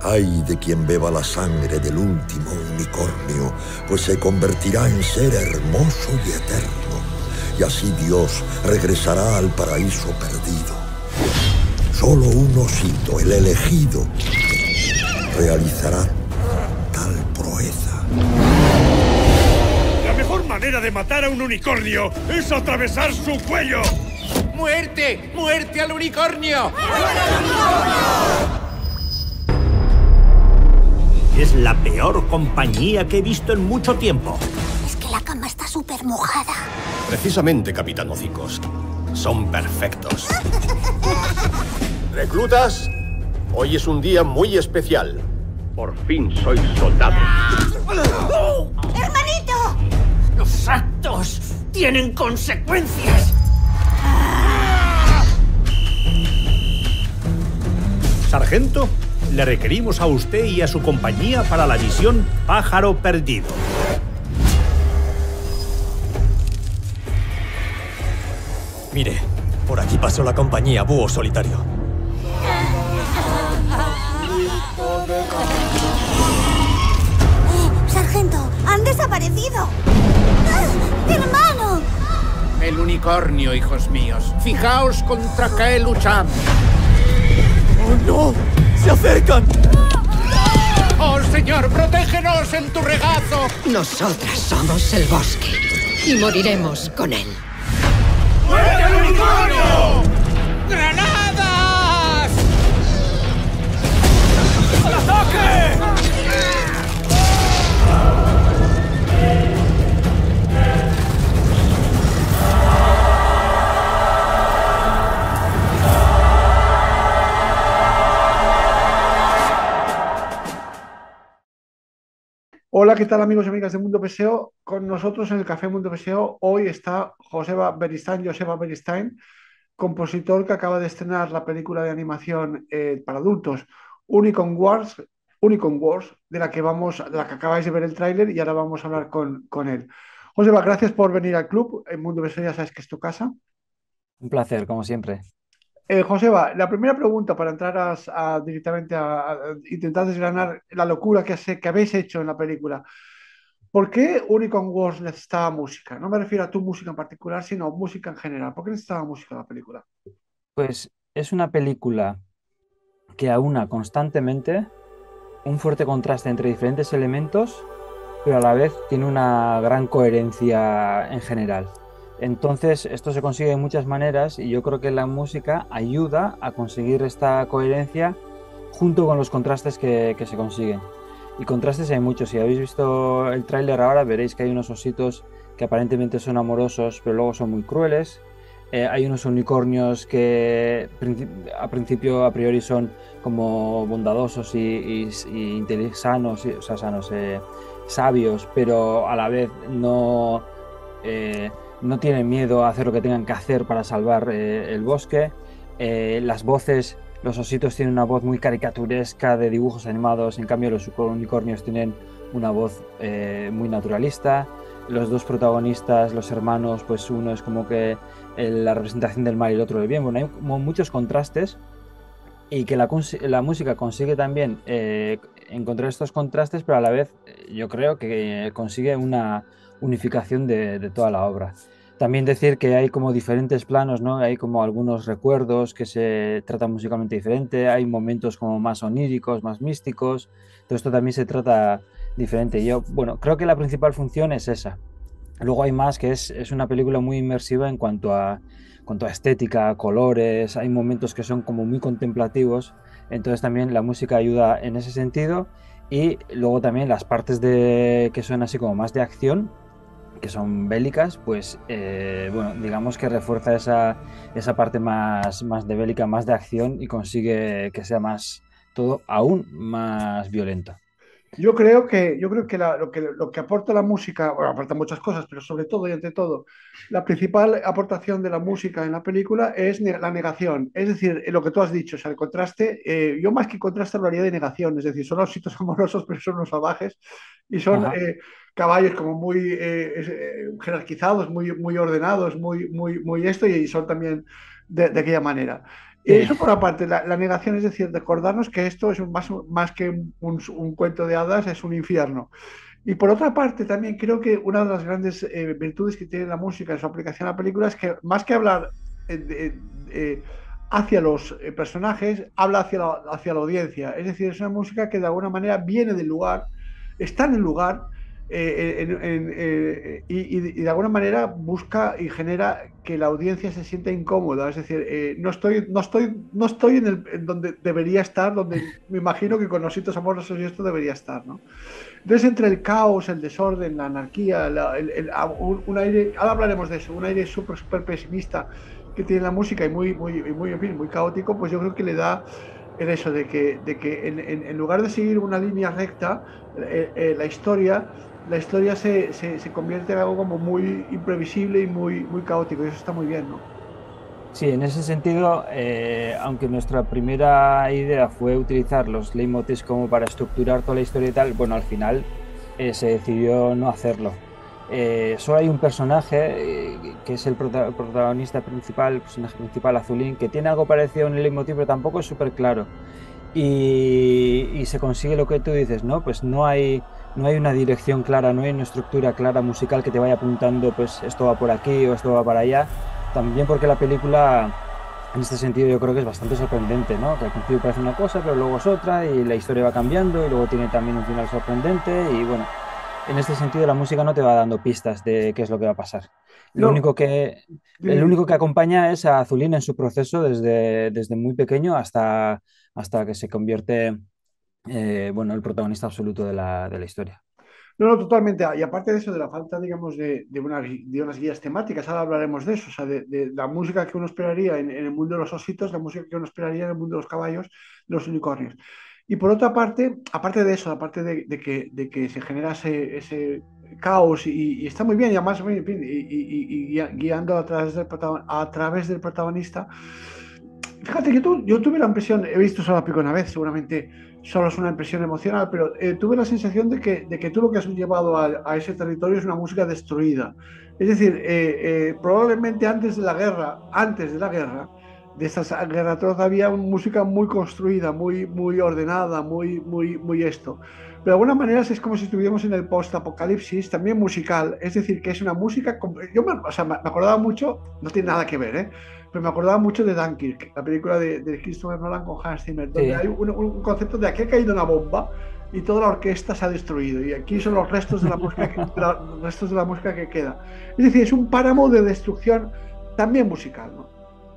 Ay de quien beba la sangre del último unicornio, pues se convertirá en ser hermoso y eterno. Y así Dios regresará al paraíso perdido. Solo un osito, el elegido, realizará tal proeza. La mejor manera de matar a un unicornio es atravesar su cuello. ¡Muerte! ¡Muerte al unicornio! Es la peor compañía que he visto en mucho tiempo. Es que la cama está súper mojada. Precisamente, Capitán Hocicos. Son perfectos. Reclutas, hoy es un día muy especial. Por fin sois soldados. ¡Hermanito! Los actos tienen consecuencias. Sargento, le requerimos a usted y a su compañía para la misión Pájaro Perdido. Mire, por aquí pasó la compañía Búho Solitario. ¡Sargento! ¡Han desaparecido! ¡Hermano! El unicornio, hijos míos. Fijaos contra qué luchamos. ¡Oh, no! ¡Se acercan! ¡Oh, señor, protégenos en tu regazo! Nosotras somos el bosque y moriremos con él. ¡Muerte al unicornio! ¡Granadas! ¡Al ataque! Hola, ¿qué tal amigos y amigas de Mundo PSEO? Con nosotros en el Café Mundo PSEO hoy está Joseba Beristain, compositor que acaba de estrenar la película de animación para adultos Unicorn Wars, de la que acabáis de ver el tráiler y ahora vamos a hablar con él. Joseba, gracias por venir al club. En Mundo PSEO ya sabes que es tu casa. Un placer, como siempre. Joseba, la primera pregunta para entrar directamente a intentar desgranar la locura que habéis hecho en la película. ¿Por qué Unicorn Wars necesitaba música? No me refiero a tu música en particular, sino música en general. ¿Por qué necesitaba música la película? Pues es una película que aúna constantemente un fuerte contraste entre diferentes elementos, pero a la vez tiene una gran coherencia en general. Entonces, esto se consigue de muchas maneras y yo creo que la música ayuda a conseguir esta coherencia junto con los contrastes que se consiguen. Y contrastes hay muchos. Si habéis visto el tráiler ahora, veréis que hay unos ositos que aparentemente son amorosos, pero luego son muy crueles. Hay unos unicornios que a priori son como bondadosos y sanos, sabios, pero a la vez no tienen miedo a hacer lo que tengan que hacer para salvar el bosque. Las voces, los ositos tienen una voz muy caricaturesca de dibujos animados, en cambio los unicornios tienen una voz muy naturalista. Los dos protagonistas, los hermanos, pues uno es como que la representación del mal y el otro del bien. Bueno, hay como muchos contrastes y que la música consigue también encontrar estos contrastes, pero a la vez yo creo que consigue una unificación de toda la obra. También decir que hay como diferentes planos, ¿no? Hay como algunos recuerdos que se tratan musicalmente diferente, hay momentos como más oníricos, más místicos, todo esto también se trata diferente. Yo, bueno, creo que la principal función es esa. Luego hay más, que es una película muy inmersiva en cuanto a estética, colores, hay momentos que son como muy contemplativos, entonces también la música ayuda en ese sentido. Y luego también las partes que son así como más de acción, que son bélicas, pues bueno, digamos que refuerza esa parte más de bélica, más de acción y consigue que sea más todo aún más violento. Yo creo que lo que aporta la música, bueno, aporta muchas cosas, pero sobre todo y ante todo, la principal aportación de la música en la película es la negación. Es decir, lo que tú has dicho, o sea, el contraste, yo más que contraste hablaría de negación, es decir, son ositos amorosos, pero son unos salvajes y son caballos como muy jerarquizados, muy ordenados, muy esto, y son también de aquella manera. Eso por aparte, la negación, es decir, recordarnos que esto es más que un cuento de hadas, es un infierno. Y por otra parte, también creo que una de las grandes virtudes que tiene la música en su aplicación a la película es que más que hablar hacia los personajes, habla hacia la audiencia. Es decir, es una música que de alguna manera viene del lugar, está en el lugar y de alguna manera busca y genera que la audiencia se sienta incómoda. Es decir, no estoy en donde debería estar, donde me imagino que con Ositos Amorosos y esto debería estar, ¿no? Entonces, entre el caos, el desorden, la anarquía, un aire, ahora hablaremos de eso, un aire súper pesimista que tiene la música y en fin, muy caótico, pues yo creo que le da el eso de que en lugar de seguir una línea recta, la historia se convierte en algo como muy imprevisible y muy caótico, y eso está muy bien, ¿no? Sí, en ese sentido, aunque nuestra primera idea fue utilizar los leitmotivs como para estructurar toda la historia y tal, bueno, al final se decidió no hacerlo. Solo hay un personaje que es el protagonista principal, el personaje principal, Azulín, que tiene algo parecido en el leitmotiv, pero tampoco es súper claro. Y se consigue lo que tú dices, ¿no? Pues no hay una dirección clara, no hay una estructura clara musical que te vaya apuntando, pues esto va por aquí o esto va para allá. También porque la película, en este sentido, yo creo que es bastante sorprendente, ¿no? Que al principio parece una cosa, pero luego es otra, y la historia va cambiando, y luego tiene también un final sorprendente, y bueno, en este sentido la música no te va dando pistas de qué es lo que va a pasar. Lo único que acompaña es a Azulín en su proceso desde muy pequeño hasta que se convierte, bueno, el protagonista absoluto de la historia. No, totalmente. Y aparte de eso, de la falta, digamos, de unas guías temáticas, ahora hablaremos de eso, o sea, de la música que uno esperaría en el mundo de los ositos, la música que uno esperaría en el mundo de los caballos, de los unicornios. Y por otra parte, aparte de eso, aparte de que se genera ese caos y está muy bien, y además y guiando a través del protagonista. Fíjate que yo tuve la impresión, he visto solo la película una vez, seguramente solo es una impresión emocional, pero tuve la sensación de que tú lo que has llevado a ese territorio es una música destruida. Es decir, probablemente antes de la guerra, de estas guerras atroz, había una música muy construida, muy ordenada, muy esto. Pero de alguna manera es como si estuviéramos en el post-apocalipsis, también musical, es decir, que es una música. Me acordaba mucho, no tiene nada que ver, pero me acordaba mucho de Dunkirk, la película de Christopher Nolan con Hans Zimmer, donde hay un concepto de aquí ha caído una bomba y toda la orquesta se ha destruido, y aquí son los restos de la música que queda. Es decir, es un páramo de destrucción también musical, ¿no?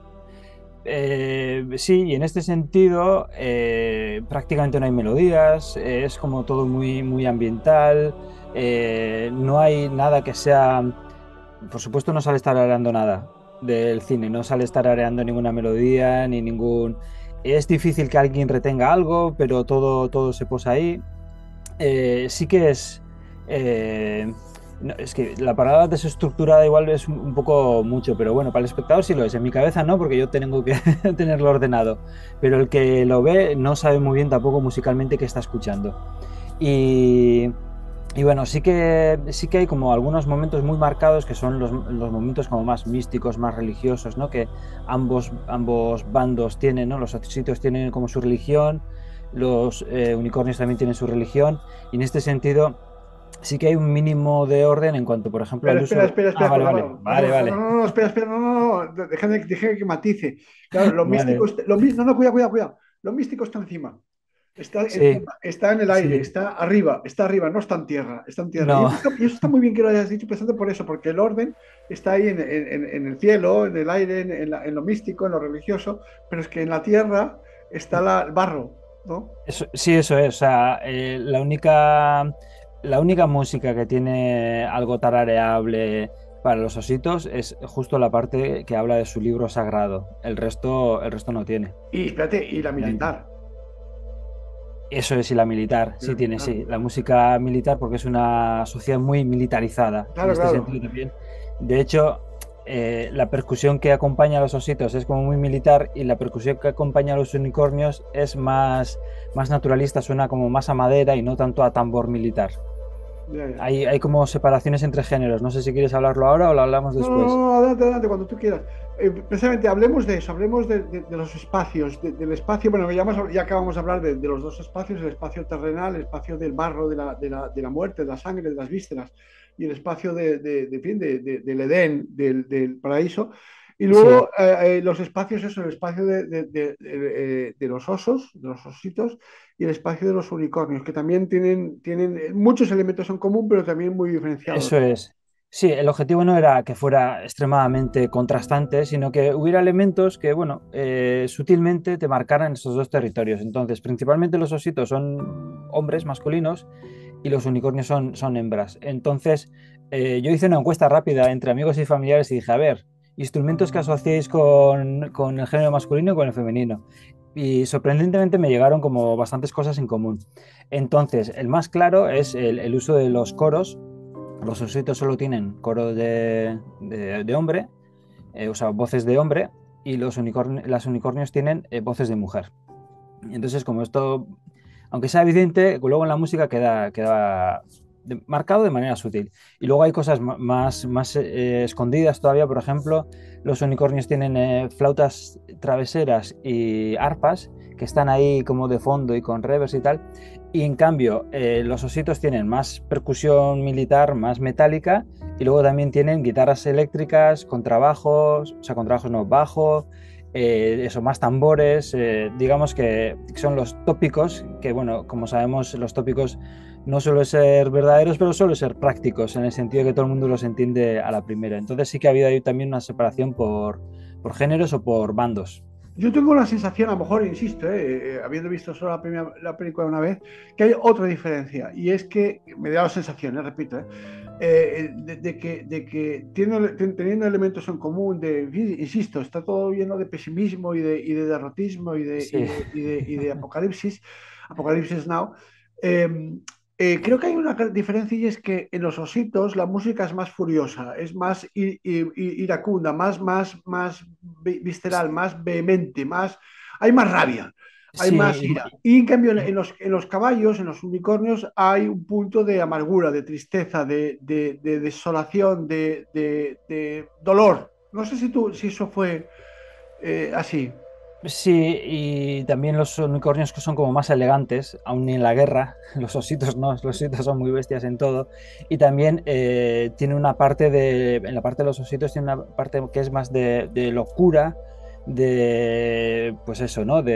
Sí, y en este sentido prácticamente no hay melodías, es como todo muy ambiental, no hay nada que sea, por supuesto no sale tarareando nada del cine, no sale tarareando ninguna melodía, ni ningún... Es difícil que alguien retenga algo, pero todo se posa ahí. Sí que es... No, es que la palabra desestructurada igual es un poco mucho, pero bueno, para el espectador sí lo es. En mi cabeza no, porque yo tengo que tenerlo ordenado. Pero el que lo ve no sabe muy bien tampoco musicalmente qué está escuchando. Y bueno, sí que hay como algunos momentos muy marcados que son los momentos como más místicos, más religiosos, ¿no? Que ambos bandos tienen, ¿no? Los ositos tienen como su religión, los unicornios también tienen su religión, y en este sentido sí que hay un mínimo de orden en cuanto, por ejemplo, al uso... Espera. Vale. No, espera. Deja que matice. Claro, lo místico... Cuidado. Lo místico está encima. Está en el aire, está arriba, no está en tierra. No. Y eso está muy bien que lo hayas dicho, pensando por eso, porque el orden está ahí en el cielo, en el aire, en lo místico, en lo religioso, pero es que en la tierra está el barro, ¿no? Eso es. O sea, la única música que tiene algo tarareable para los ositos es justo la parte que habla de su libro sagrado. El resto no tiene. Y espérate, y la militar. Eso es, y la militar, sí tiene, claro. Sí. La música militar, porque es una sociedad muy militarizada. Claro, en este sentido también. De hecho, la percusión que acompaña a los ositos es como muy militar, y la percusión que acompaña a los unicornios es más naturalista, suena como más a madera y no tanto a tambor militar. Ya, ya. Hay como separaciones entre géneros. No sé si quieres hablarlo ahora o lo hablamos No, no, después. no, adelante, adelante, cuando tú quieras. Precisamente hablemos de eso, hablemos de los espacios, del espacio, bueno, ya acabamos de hablar de los dos espacios, el espacio terrenal, el espacio del barro, de la muerte, de la sangre, de las vísceras, y el espacio del Edén, del paraíso. Y Sí, luego los espacios, eso, el espacio de los osos, de los ositos, y el espacio de los unicornios, que también tienen muchos elementos en común, pero también muy diferenciados. eso es. Sí, el objetivo no era que fuera extremadamente contrastante, sino que hubiera elementos que, bueno, sutilmente te marcaran estos dos territorios. Entonces, principalmente los ositos son hombres masculinos y los unicornios son hembras. Entonces, yo hice una encuesta rápida entre amigos y familiares y dije, a ver, instrumentos que asociéis con el género masculino y con el femenino. Y sorprendentemente me llegaron como bastantes cosas en común. Entonces, el más claro es el uso de los coros. Los ositos solo tienen coro de hombre, o sea, voces de hombre, y las unicornios tienen voces de mujer. Entonces, como esto, aunque sea evidente, luego en la música queda marcado de manera sutil. Y luego hay cosas más escondidas todavía. Por ejemplo, los unicornios tienen flautas traveseras y arpas que están ahí como de fondo y con reverb y tal. Y en cambio, los ositos tienen más percusión militar, más metálica, y luego también tienen guitarras eléctricas, contrabajos, o sea, contrabajos no, bajo, eso, más tambores, digamos que son los tópicos, que bueno, como sabemos, los tópicos no suelen ser verdaderos, pero suelen ser prácticos, en el sentido de que todo el mundo los entiende a la primera. Entonces sí que ha habido ahí también una separación por géneros o por bandos. Yo tengo la sensación, a lo mejor, insisto, habiendo visto solo la película una vez, que hay otra diferencia, y es que me da la sensación, repito, de que teniendo elementos en común, insisto, está todo lleno de pesimismo y de derrotismo Sí, y de apocalipsis now. Creo que hay una diferencia y es que en los ositos la música es más furiosa, es más iracunda, más visceral, más vehemente, hay más rabia, hay más sí, ira. Y en cambio en los caballos, en los unicornios, hay un punto de amargura, de tristeza, de desolación, de dolor. No sé si eso fue así. sí, y también los unicornios que son como más elegantes, aún en la guerra, los ositos no, los ositos son muy bestias en todo, y también tiene una parte en la parte de los ositos tiene una parte que es más de locura, pues eso, ¿no?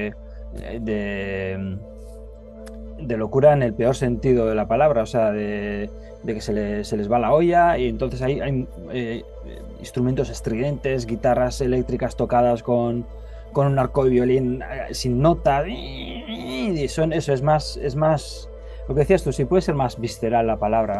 De, de locura en el peor sentido de la palabra, o sea, de que se les va la olla, y entonces hay instrumentos estridentes, guitarras eléctricas tocadas con un arco de violín sin nota, y eso es más, lo que decías tú, sí puede ser más visceral la palabra,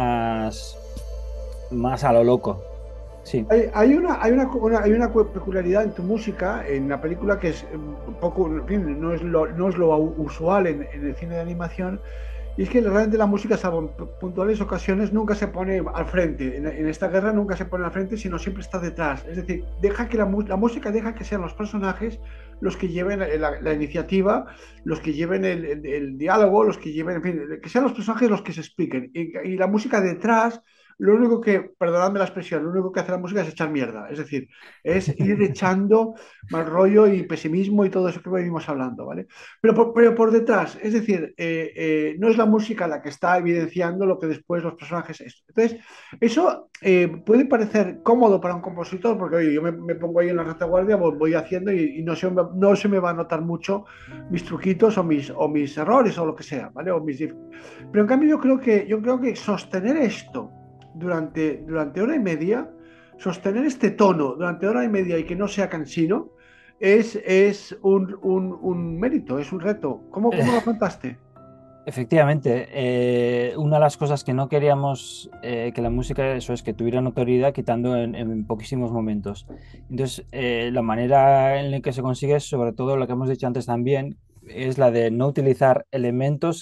más a lo loco, sí. Hay una peculiaridad en tu música, en la película, que es un poco, en fin, no es lo usual en el cine de animación, y es que realmente la música, salvo en puntuales ocasiones, nunca se pone al frente. En esta guerra nunca se pone al frente, sino siempre está detrás. Es decir, deja que la música deja que sean los personajes los que lleven la iniciativa, los que lleven el diálogo, los que lleven, en fin, que sean los personajes los que se expliquen. Y la música detrás, lo único que, perdonadme la expresión, lo único que hace la música es echar mierda. Es decir, es ir echando mal rollo y pesimismo y todo eso que venimos hablando, ¿vale? Pero por detrás, es decir, no es la música la que está evidenciando lo que después los personajes es. Entonces, eso puede parecer cómodo para un compositor, porque oye, yo me pongo ahí en la retaguardia, voy haciendo y no se me va a notar mucho mis truquitos o mis errores o lo que sea, ¿vale? Pero en cambio yo creo que sostener esto durante hora y media, sostener este tono durante hora y media y que no sea cansino, es un mérito, es un reto. ¿Cómo lo contaste? Efectivamente, una de las cosas que no queríamos que la música, eso es, que tuviera notoriedad, quitando en poquísimos momentos. Entonces, la manera en la que se consigue, sobre todo lo que hemos dicho antes también, es la de no utilizar elementos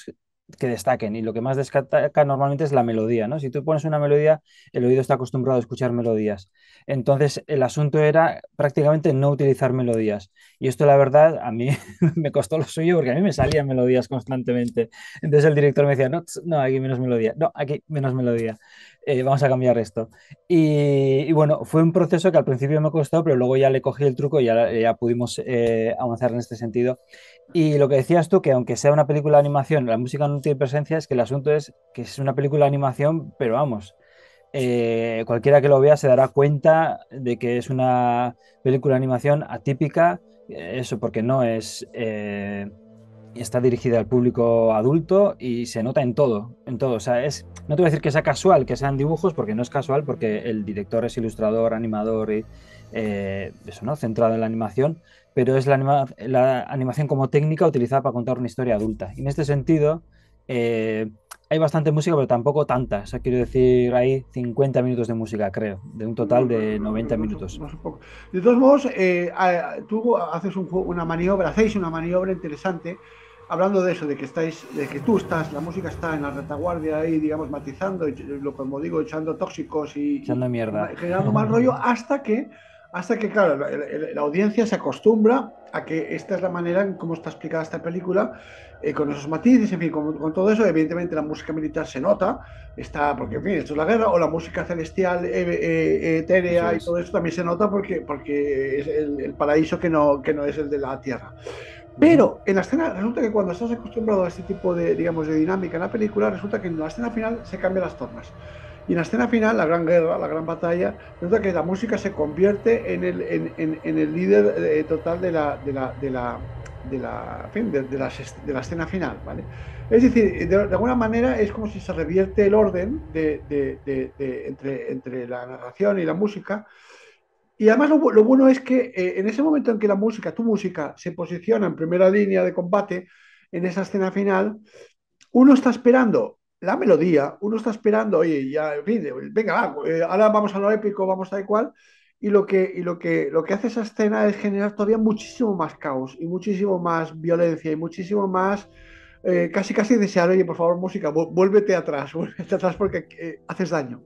que destaquen, y lo que más destaca normalmente es la melodía, ¿no? Si tú pones una melodía, el oído está acostumbrado a escuchar melodías. Entonces, el asunto era prácticamente no utilizar melodías. Y esto, la verdad, a mí me costó lo suyo porque a mí me salían melodías constantemente. Entonces el director me decía, no, no, aquí menos melodía, no, aquí menos melodía. Vamos a cambiar esto. Y bueno, fue un proceso que al principio me costó, pero luego ya le cogí el truco y ya pudimos avanzar en este sentido. Y lo que decías tú, que aunque sea una película de animación, la música no tiene presencia, es que el asunto es que es una película de animación, pero vamos, cualquiera que lo vea se dará cuenta de que es una película de animación atípica, eso porque no es... está dirigida al público adulto y se nota en todo, en todo. O sea, no te voy a decir que sea casual, que sean dibujos, porque no es casual, porque el director es ilustrador, animador y eso, ¿no? Centrado en la animación, pero es la animación como técnica utilizada para contar una historia adulta. Y en este sentido, hay bastante música, pero tampoco tanta. O sea, quiero decir, hay 50 minutos de música, creo, de un total de 90 minutos. De todos modos, tú haces hacéis una maniobra interesante, hablando de eso, de que tú estás, la música está en la retaguardia ahí, digamos, matizando, como digo, echando tóxicos echando mierda, generando mal rollo, hasta que, claro, la audiencia se acostumbra a que esta es la manera en cómo está explicada esta película, con esos matices, en fin, con todo eso. Evidentemente la música militar se nota, porque, en fin, esto es la guerra, o la música celestial, etérea, y todo eso también se nota porque es el paraíso que no es el de la tierra. Pero en la escena, resulta que cuando estás acostumbrado a este tipo de, digamos, de dinámica en la película, resulta que en la escena final se cambian las tornas. Y en la escena final, la gran guerra, la gran batalla, resulta que la música se convierte en el líder total de la escena final, ¿vale? Es decir, de alguna manera es como si se revierte el orden entre la narración y la música. Y además lo bueno es que en ese momento en que tu música, se posiciona en primera línea de combate, en esa escena final, uno está esperando la melodía, uno está esperando, oye, ya, en fin, venga, ahora vamos a lo épico, vamos a igual, y lo que hace esa escena es generar todavía muchísimo más caos, y muchísimo más violencia, y muchísimo más, casi desear, oye, por favor, música, vuélvete atrás porque haces daño.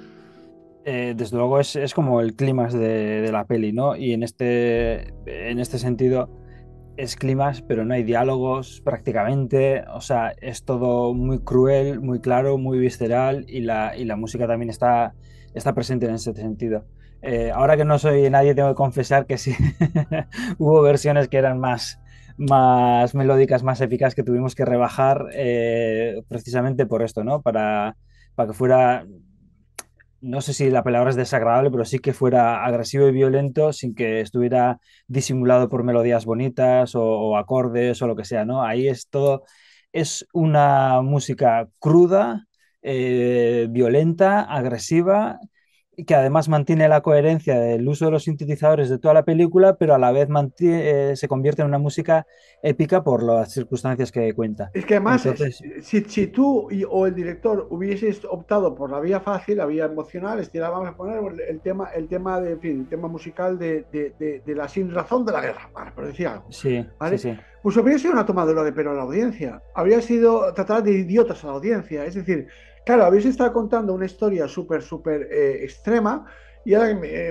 Desde luego es como el clímax de la peli, ¿no? Y en este sentido es clímax, pero no hay diálogos prácticamente. O sea, es todo muy cruel, muy claro, muy visceral, y la música también está presente en ese sentido. Ahora que no soy nadie, tengo que confesar que sí hubo versiones que eran más melódicas, más épicas, que tuvimos que rebajar precisamente por esto, ¿no? Para que fuera... No sé si la palabra es desagradable, pero sí que fuera agresivo y violento sin que estuviera disimulado por melodías bonitas o acordes o lo que sea, ¿no? Ahí es todo, es una música cruda, violenta, agresiva, y que además mantiene la coherencia del uso de los sintetizadores de toda la película, pero a la vez se convierte en una música épica por las circunstancias que cuenta. Es que además, entonces, si tú o el director hubieses optado por la vía fácil, la vía emocional, vamos a poner el tema musical de la sin razón de la guerra, por decir algo. Sí, ¿vale? Sí. Pues habría sido una tomadura de pelo a la audiencia, habría sido tratar de idiotas a la audiencia, es decir, claro, habéis estado contando una historia súper extrema y ahora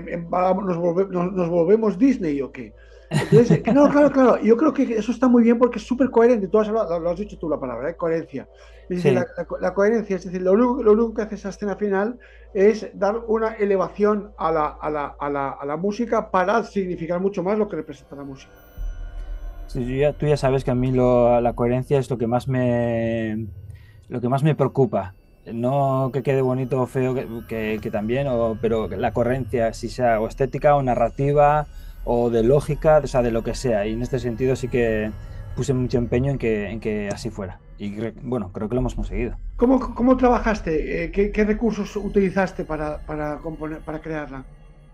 nos volvemos Disney o qué. Entonces, no, claro, yo creo que eso está muy bien porque es súper coherente. Tú lo has dicho tú la palabra, coherencia. Es decir, la coherencia, es decir, lo único que hace esa escena final es dar una elevación a la música para significar mucho más lo que representa la música. Sí, tú ya sabes que a mí la coherencia es lo que más me preocupa. No que quede bonito o feo, que también, pero la coherencia, si sea o estética o narrativa o de lógica, o sea, de lo que sea. Y en este sentido sí que puse mucho empeño en que así fuera. Y bueno, creo que lo hemos conseguido. ¿Cómo trabajaste? ¿Qué recursos utilizaste para crearla?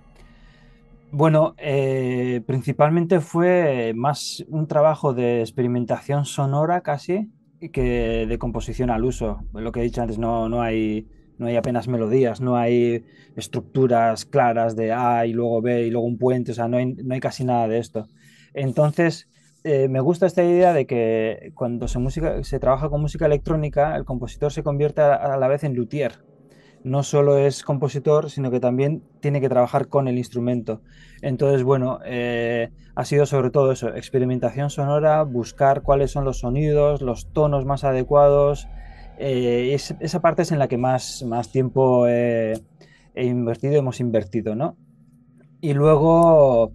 Bueno, principalmente fue más un trabajo de experimentación sonora casi que de composición al uso. Lo que he dicho antes, no hay apenas melodías, no hay estructuras claras de A y luego B y luego un puente, o sea, no hay casi nada de esto. Entonces, me gusta esta idea de que cuando se trabaja con música electrónica, el compositor se convierte a la vez en luthier. No solo es compositor, sino que también tiene que trabajar con el instrumento. Entonces, bueno, ha sido sobre todo eso, experimentación sonora, buscar cuáles son los sonidos, los tonos más adecuados. Esa parte es en la que más tiempo hemos invertido, ¿no? Y luego,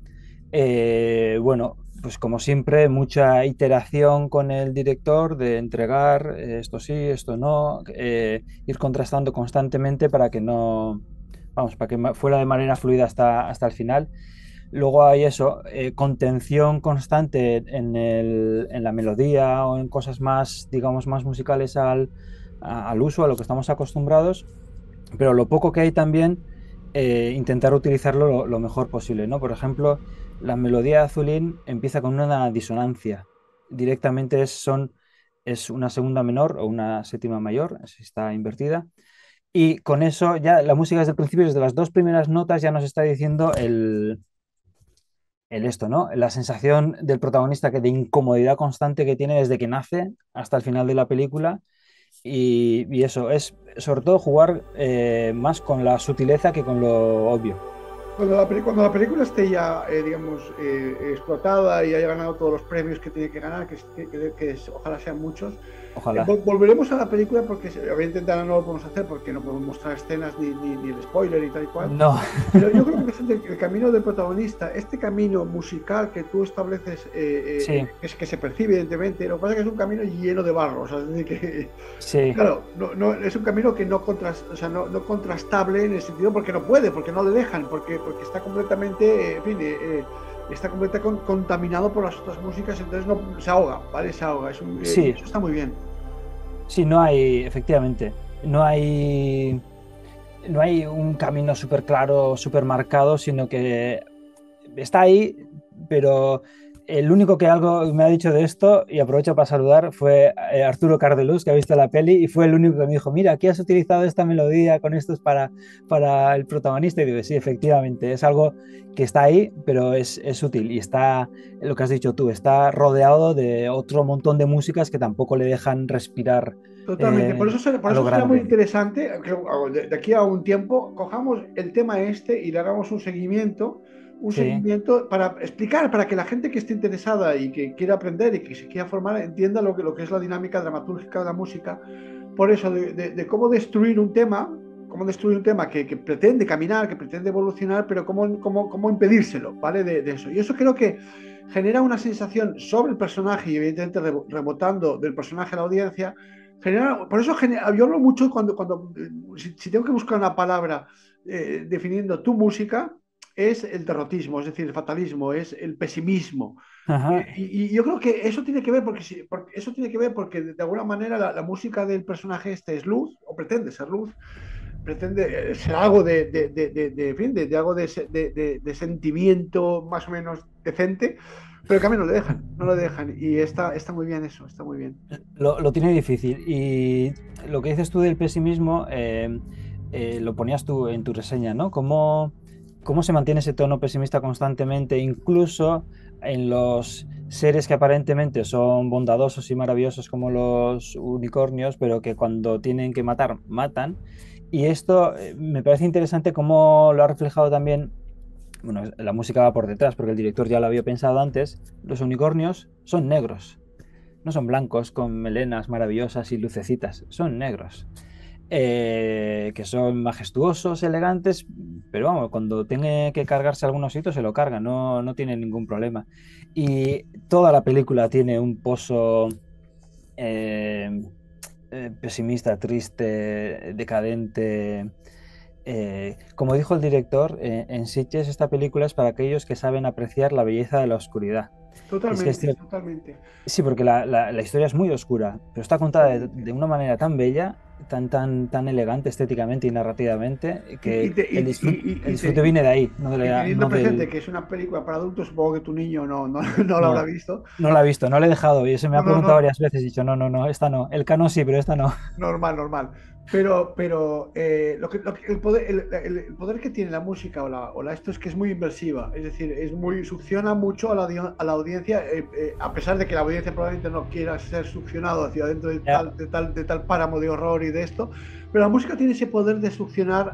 bueno, pues como siempre, mucha iteración con el director de entregar esto sí, esto no, ir contrastando constantemente para que no, vamos, para que fuera de manera fluida hasta el final. Luego hay eso, contención constante en la melodía o en cosas más, digamos, más musicales al uso, a lo que estamos acostumbrados, pero lo poco que hay también, intentar utilizarlo lo mejor posible, ¿no? Por ejemplo, la melodía de Azulín empieza con una disonancia. Directamente es una segunda menor o una séptima mayor, si está invertida. Y con eso ya la música desde el principio, desde las dos primeras notas, ya nos está diciendo el esto, ¿no? La sensación del protagonista de incomodidad constante que tiene desde que nace hasta el final de la película. Y eso es sobre todo jugar más con la sutileza que con lo obvio. Cuando la película esté ya, digamos, explotada y haya ganado todos los premios que tiene que ganar, ojalá sean muchos, ojalá. Volveremos a la película porque evidentemente ahora no lo podemos hacer porque no podemos mostrar escenas ni el spoiler y tal y cual. No. Pero yo creo que es el camino del protagonista, este camino musical que tú estableces, sí. que se percibe evidentemente, lo que pasa es que es un camino lleno de barro, o sea, es decir que, sí. Claro, no, es un camino que no contrastable en el sentido porque no puede, porque no le dejan, porque está completamente, en fin, está completamente contaminado por las otras músicas, entonces no se ahoga, ¿vale? Se ahoga, sí. Eso está muy bien. Sí, no hay, efectivamente, no hay un camino súper claro, súper marcado, sino que está ahí, pero el único que algo me ha dicho de esto, y aprovecho para saludar, fue Arturo Cardelús, que ha visto la peli, y fue el único que me dijo, mira, aquí has utilizado esta melodía con esto es para el protagonista, y digo, sí, efectivamente, es algo que está ahí, pero es útil, y está, lo que has dicho tú, está rodeado de otro montón de músicas que tampoco le dejan respirar. Totalmente, por eso será muy interesante que de aquí a un tiempo cojamos el tema y le hagamos un seguimiento para explicar, para que la gente que esté interesada y que quiera aprender y que se quiera formar entienda lo que es la dinámica dramatúrgica de la música, por eso de cómo destruir un tema que pretende caminar, que pretende evolucionar, pero cómo impedírselo, ¿vale? De eso. Y eso creo que genera una sensación sobre el personaje y evidentemente rebotando del personaje a la audiencia. Por eso yo hablo mucho cuando si tengo que buscar una palabra definiendo tu música, es el derrotismo, es decir, el fatalismo, es el pesimismo. Y yo creo que eso tiene que ver porque de alguna manera la música del personaje es luz, o pretende ser luz, pretende ser algo de algo de sentimiento más o menos decente, pero en cambio no lo dejan y está muy bien eso, está muy bien. Lo tiene difícil y lo que dices tú del pesimismo lo ponías tú en tu reseña, ¿no? ¿Cómo se mantiene ese tono pesimista constantemente, incluso en los seres que aparentemente son bondadosos y maravillosos como los unicornios, pero que cuando tienen que matar, matan? Y esto me parece interesante cómo lo ha reflejado también, bueno, la música va por detrás porque el director ya lo había pensado antes, los unicornios son negros, no son blancos con melenas maravillosas y lucecitas, son negros. Que son majestuosos, elegantes, pero vamos, cuando tenga que cargarse algunos hitos se lo carga, no tiene ningún problema. Y toda la película tiene un pozo pesimista, triste, decadente. Como dijo el director, en Sitges esta película es para aquellos que saben apreciar la belleza de la oscuridad. Totalmente, totalmente. Sí, porque la historia es muy oscura, pero está contada de una manera tan bella, tan elegante estéticamente y narrativamente, que el disfrute viene de ahí. Teniendo presente que es una película para adultos, supongo que tu niño no lo habrá visto. No la ha visto, no le he dejado, y se me ha preguntado varias veces, y he dicho, no, esta no. El Cano sí, pero esta no. Normal. el poder que tiene la música esto es que es muy inversiva, es decir, succiona mucho a la audiencia, a pesar de que la audiencia probablemente no quiera ser succionado hacia adentro de tal páramo de horror y de esto, pero la música tiene ese poder de succionar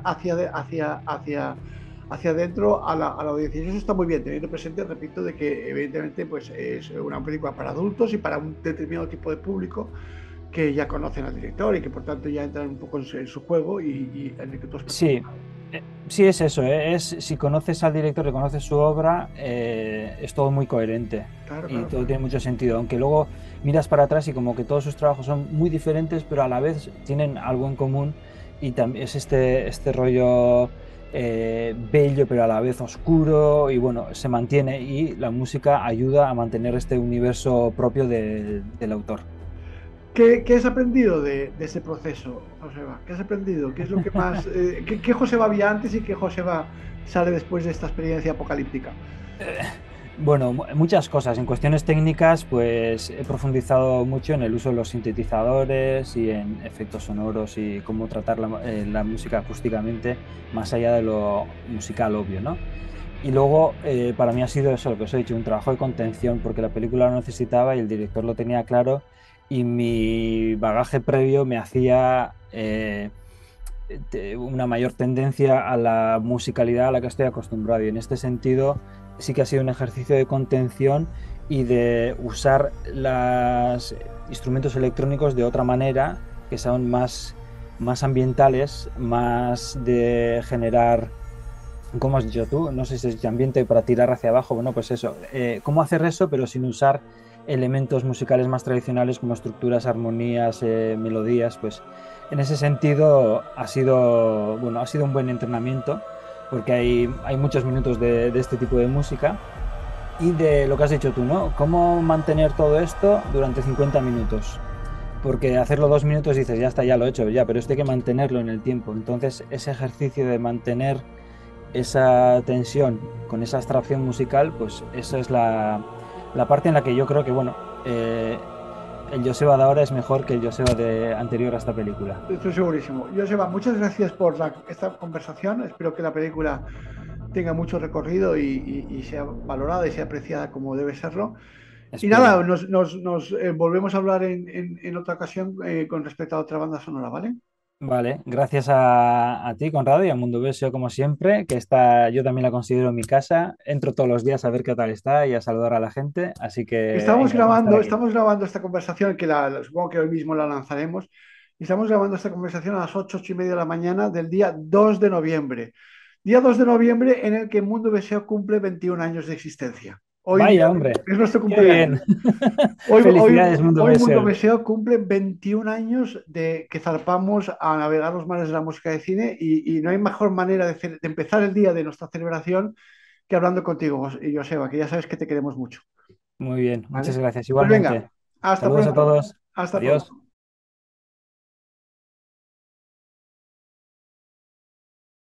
hacia adentro a la audiencia. Y eso está muy bien, teniendo presente, repito, de que evidentemente pues, es una película para adultos y para un determinado tipo de público que ya conocen al director y que por tanto ya entran un poco en su juego y en el que tú has... Sí, sí es eso, si conoces al director, reconoces su obra, es todo muy coherente y todo tiene mucho sentido, aunque luego miras para atrás y como que todos sus trabajos son muy diferentes, pero a la vez tienen algo en común y también es este rollo bello pero a la vez oscuro y bueno, se mantiene y la música ayuda a mantener este universo propio del autor. ¿Qué has aprendido de ese proceso, Joseba? ¿Qué has aprendido? ¿Qué es lo que más... ¿qué Joseba había antes y qué Joseba sale después de esta experiencia apocalíptica? Bueno, muchas cosas. En cuestiones técnicas, pues he profundizado mucho en el uso de los sintetizadores y en efectos sonoros y cómo tratar la música acústicamente, más allá de lo musical obvio, ¿no? Y luego, para mí ha sido eso, lo que os he dicho, un trabajo de contención, porque la película lo necesitaba y el director lo tenía claro. Y mi bagaje previo me hacía una mayor tendencia a la musicalidad a la que estoy acostumbrado. Y en este sentido sí que ha sido un ejercicio de contención y de usar los instrumentos electrónicos de otra manera, que son más ambientales, más de generar, ¿cómo has dicho tú? No sé si es de ambiente para tirar hacia abajo. Bueno, pues eso. ¿Cómo hacer eso pero sin usar elementos musicales más tradicionales como estructuras, armonías, melodías? Pues en ese sentido ha sido un buen entrenamiento porque hay muchos minutos de este tipo de música y de lo que has dicho tú, ¿no? Cómo mantener todo esto durante 50 minutos, porque hacerlo 2 minutos dices, ya está, ya lo he hecho, ya, pero esto hay que mantenerlo en el tiempo. Entonces ese ejercicio de mantener esa tensión con esa abstracción musical, pues esa es la parte en la que yo creo que, bueno, el Joseba de ahora es mejor que el Joseba de anterior a esta película. Estoy segurísimo. Joseba, muchas gracias por esta conversación. Espero que la película tenga mucho recorrido y sea valorada y sea apreciada como debe serlo. Espero. Y nada, nos volvemos a hablar en otra ocasión con respecto a otra banda sonora, ¿vale? Vale, gracias a ti, Conrado, y a Mundo Besio, como siempre, que yo también la considero mi casa. Entro todos los días a ver qué tal está y a saludar a la gente, así que... Estamos grabando esta conversación, supongo que hoy mismo la lanzaremos, y estamos grabando esta conversación a las 8:30 de la mañana del día 2 de noviembre. Día 2 de noviembre en el que Mundo Besio cumple 21 años de existencia. Hoy Vaya, hombre. Es nuestro cumpleaños. Felicidades, Mundo Besio. Mundo Besio cumple 21 años de que zarpamos a navegar los mares de la música de cine y no hay mejor manera de empezar el día de nuestra celebración que hablando contigo, Joseba, que ya sabes que te queremos mucho. Muy bien, muchas gracias. Igualmente. Pues venga, hasta pronto. A todos. Hasta Adiós. Pronto.